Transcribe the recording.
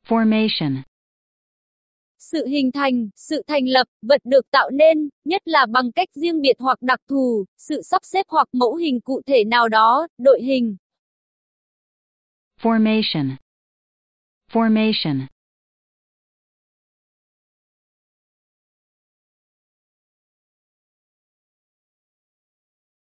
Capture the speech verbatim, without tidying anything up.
Formation. Sự hình thành, sự thành lập, vật được tạo nên, nhất là bằng cách riêng biệt hoặc đặc thù, sự sắp xếp hoặc mẫu hình cụ thể nào đó, đội hình. Formation. Formation.